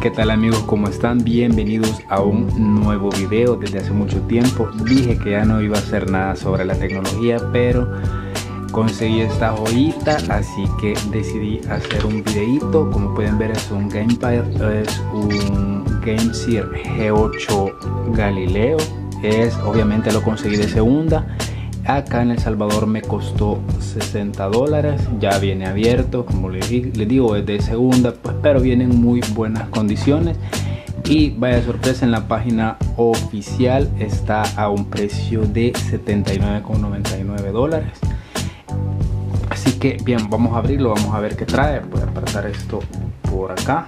¿Qué tal amigos? ¿Cómo están? Bienvenidos a un nuevo video. Desde hace mucho tiempo dije que ya no iba a hacer nada sobre la tecnología, pero conseguí esta joyita, así que decidí hacer un videito. Como pueden ver, es un gamepad, es un GameSeer G8 Galileo. Obviamente lo conseguí de segunda. Acá en El Salvador me costó $60. Ya viene abierto, como les digo, es de segunda, pues, pero viene en muy buenas condiciones. Y vaya sorpresa, en la página oficial está a un precio de $79,99. Así que bien, vamos a abrirlo, vamos a ver qué trae. Voy a apartar esto por acá.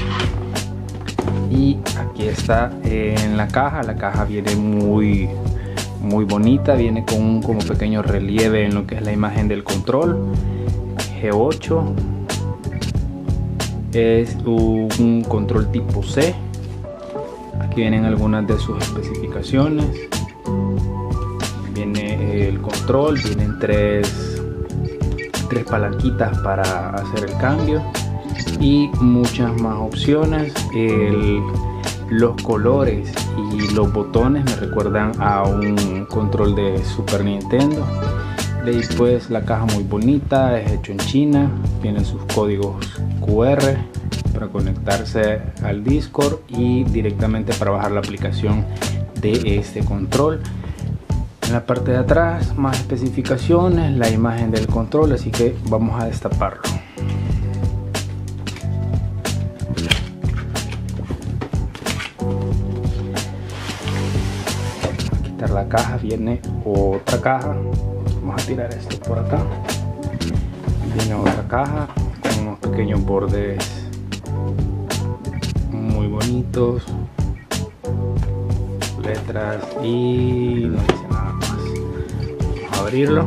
Y aquí está en la caja. La caja viene muy bonita, viene con un como pequeño relieve en lo que es la imagen del control. G8 es un control tipo C. Aquí vienen algunas de sus especificaciones. Viene el control, vienen tres palanquitas para hacer el cambio y muchas más opciones. Los colores y los botones me recuerdan a un control de Super Nintendo. Después la caja muy bonita, es hecho en China, tiene sus códigos QR para conectarse al Discord y directamente para bajar la aplicación de este control. En la parte de atrás más especificaciones, la imagen del control, así que vamos a destaparlo. La caja, viene otra caja. Vamos a tirar esto por acá. Viene otra caja con unos pequeños bordes muy bonitos, letras, y no dice nada más. Vamos a abrirlo.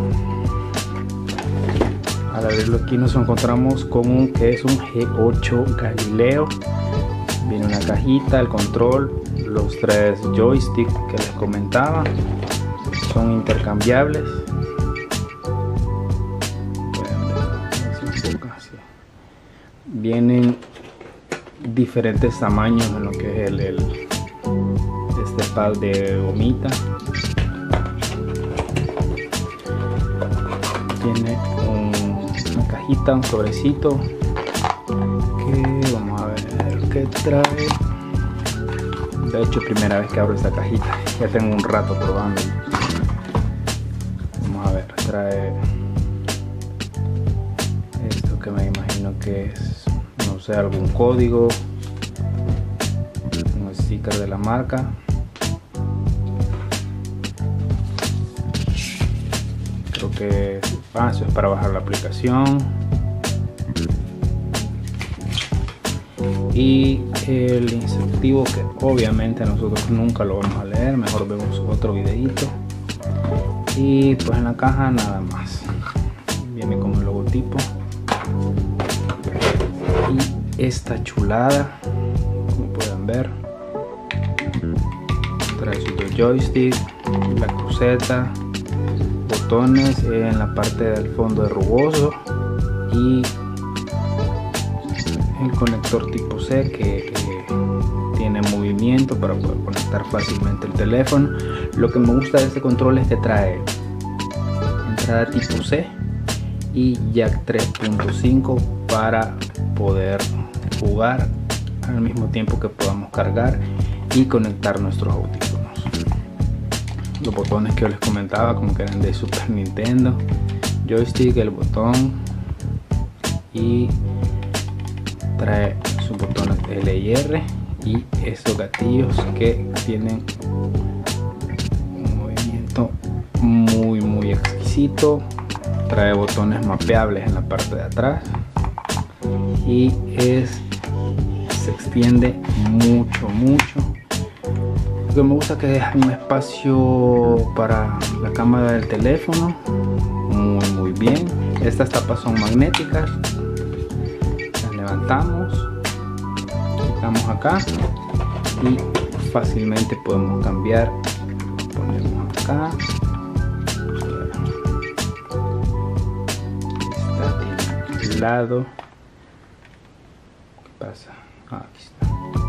Al abrirlo aquí nos encontramos con un G8 Galileo. Viene una cajita, el control, los tres joysticks que les comentaba, son intercambiables. Vienen diferentes tamaños en lo que es este pad de gomita. Tiene una cajita, un sobrecito que vamos a ver qué trae. De hecho, primera vez que abro esta cajita, ya tengo un rato probando. Vamos a ver, trae esto que me imagino que es, no sé, algún código, un sticker de la marca. Creo que eso es para bajar la aplicación. Y el instructivo, que obviamente nosotros nunca lo vamos a leer, mejor vemos otro videito. Y pues en la caja nada más, viene como el logotipo y esta chulada, como pueden ver, trae sus dos joysticks, la cruceta, botones en la parte del fondo es rugoso y el conector tipo C que tiene movimiento para poder conectar fácilmente el teléfono. Lo que me gusta de este control es que trae entrada tipo C y jack 3.5 para poder jugar al mismo tiempo que podamos cargar y conectar nuestros audífonos. Los botones que yo les comentaba, como que eran de Super Nintendo, joystick, el botón, y trae sus botones L y R y estos gatillos que tienen un movimiento muy exquisito. Trae botones mapeables en la parte de atrás y se extiende mucho. Lo que me gusta es que deja un espacio para la cámara del teléfono muy bien. Estas tapas son magnéticas. Levantamos, quitamos acá y fácilmente podemos cambiar. Ponemos acá, está del lado. ¿Qué pasa? Aquí está.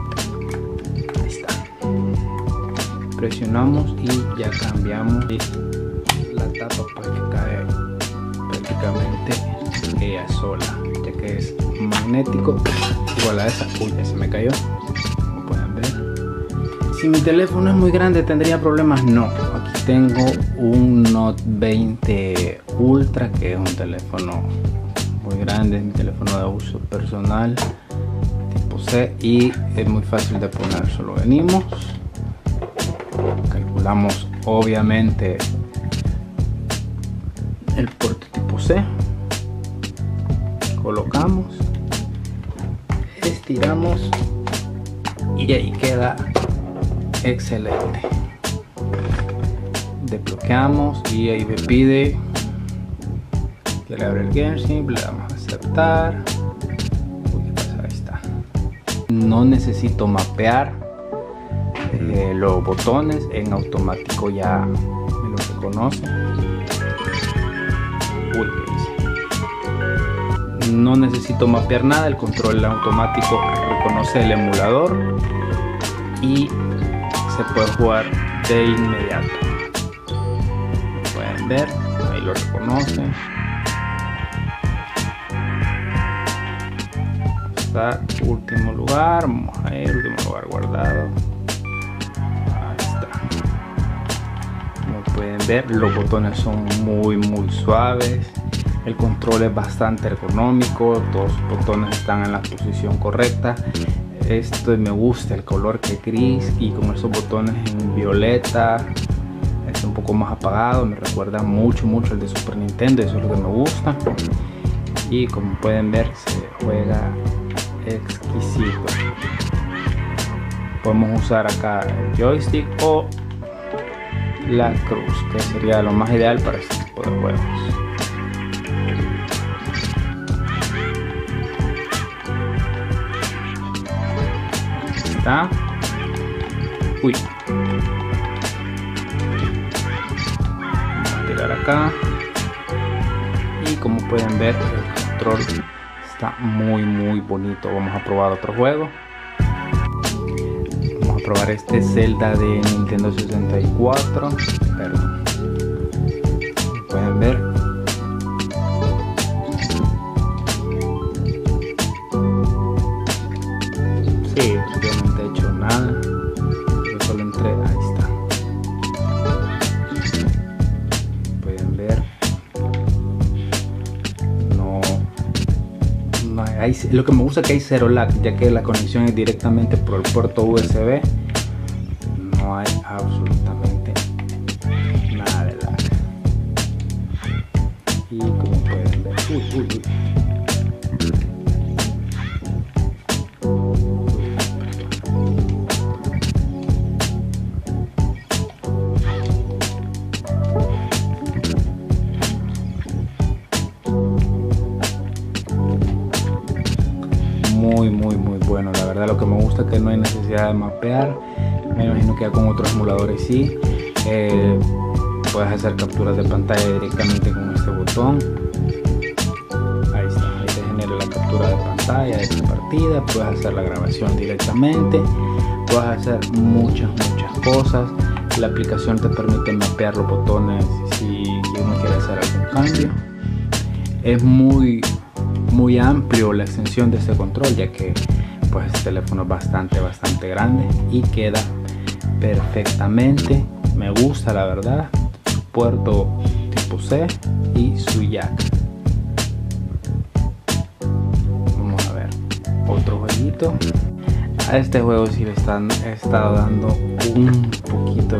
Ahí está. Presionamos y ya cambiamos la tapa, pues que cae prácticamente ella sola, ya que es magnético igual a esa. Uy, ya se me cayó, como pueden ver. Si mi teléfono es muy grande, ¿tendría problemas? No. Aquí tengo un Note 20 Ultra, que es un teléfono muy grande, es mi teléfono de uso personal tipo C y es muy fácil de poner. Solo venimos, calculamos obviamente el puerto tipo C, colocamos, estiramos y ahí queda excelente. Desbloqueamos y ahí me pide que le abra el GameSync, le damos a aceptar. Uy, ¿qué pasa? Ahí está. No necesito mapear los botones, en automático ya me lo reconoce. Uy, ¿qué hice? No necesito mapear nada, el control automático reconoce el emulador y se puede jugar de inmediato. Como pueden ver, ahí lo reconoce. Está último lugar, vamos a ir, último lugar guardado. Ahí está. Como pueden ver, los botones son muy suaves. El control es bastante ergonómico, todos los botones están en la posición correcta. Esto me gusta, el color que es gris y con esos botones en violeta, es un poco más apagado, me recuerda mucho el de Super Nintendo, eso es lo que me gusta. Y como pueden ver, se juega exquisito. Podemos usar acá el joystick o la cruz, que sería lo más ideal para este tipo de juegos. Está. Uy, vamos a tirar acá y como pueden ver, el control está muy bonito. Vamos a probar otro juego. Vamos a probar este Zelda de Nintendo 64. Perdón. Como pueden ver, sí, prácticamente he hecho nada. Yo solo entré, ahí está. Pueden ver. Lo que me gusta es que hay cero lag, ya que la conexión es directamente por el puerto USB. No hay absolutamente nada de lag. Y como pueden ver, uy. Muy bueno, la verdad. Lo que me gusta es que no hay necesidad de mapear. Me imagino que ya con otros emuladores sí. Puedes hacer capturas de pantalla directamente con este botón. Ahí está, ahí te genera la captura de pantalla de tu partida. Puedes hacer la grabación directamente, puedes hacer muchas cosas. La aplicación te permite mapear los botones si uno quiere hacer algún cambio. Es muy amplio la extensión de este control, ya que pues el teléfono es bastante grande y queda perfectamente. Me gusta, la verdad. Puerto tipo C y su jack. Vamos a ver otro jueguito. A este juego sí le he estado dando un poquito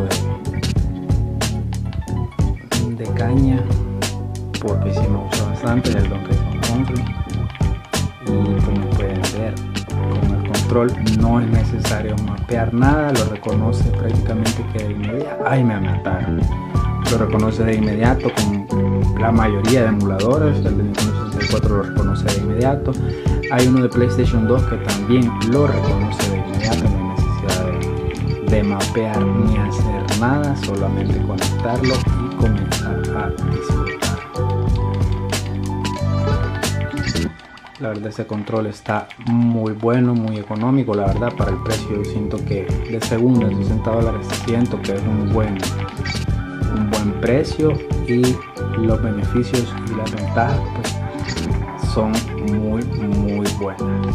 de caña, porque sí me gusta bastante el Donkey Kong Country. Y como pueden ver, con el control no es necesario mapear nada, lo reconoce prácticamente que de inmediato. Ay, me mataron. Lo reconoce de inmediato con la mayoría de emuladores. El de Nintendo 64 lo reconoce de inmediato. Hay uno de PlayStation 2 que también lo reconoce de inmediato. No hay necesidad de mapear ni hacer nada, solamente conectarlo y comenzar a disfrutar. La verdad, ese control está muy bueno, muy económico. La verdad, para el precio siento que de segunda, $60, siento que es un buen precio, y los beneficios y las ventajas pues son muy buenas.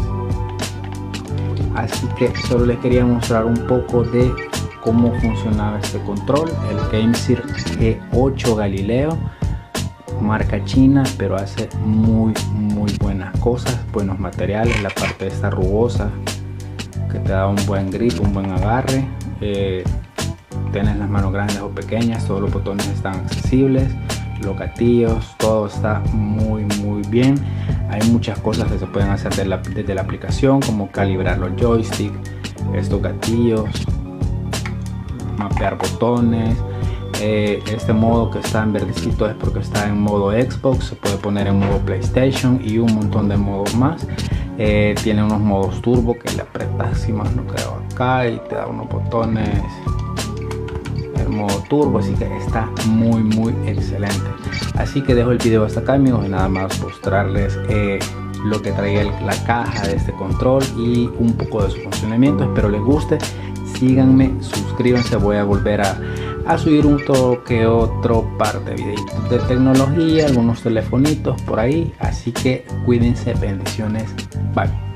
Así que solo les quería mostrar un poco de cómo funcionaba este control, el GameSir G8 Galileo, marca china, pero hace muy buenas cosas, buenos materiales. La parte esta rugosa que te da un buen grip, un buen agarre. Tienes las manos grandes o pequeñas, todos los botones están accesibles, los gatillos, todo está muy bien. Hay muchas cosas que se pueden hacer desde la aplicación, como calibrar los joysticks, estos gatillos, mapear botones. Este modo que está en verdecito es porque está en modo Xbox, se puede poner en modo PlayStation y un montón de modos más. Tiene unos modos turbo que le apretas, si más no creo, acá y te da unos botones, el modo turbo, así que está muy excelente. Así que dejo el video hasta acá, amigos, y nada más mostrarles lo que trae la caja de este control y un poco de su funcionamiento. Espero les guste, síganme, suscríbanse, voy a volver a subir un toque otro par de videitos de tecnología, algunos telefonitos por ahí, así que cuídense, bendiciones, bye.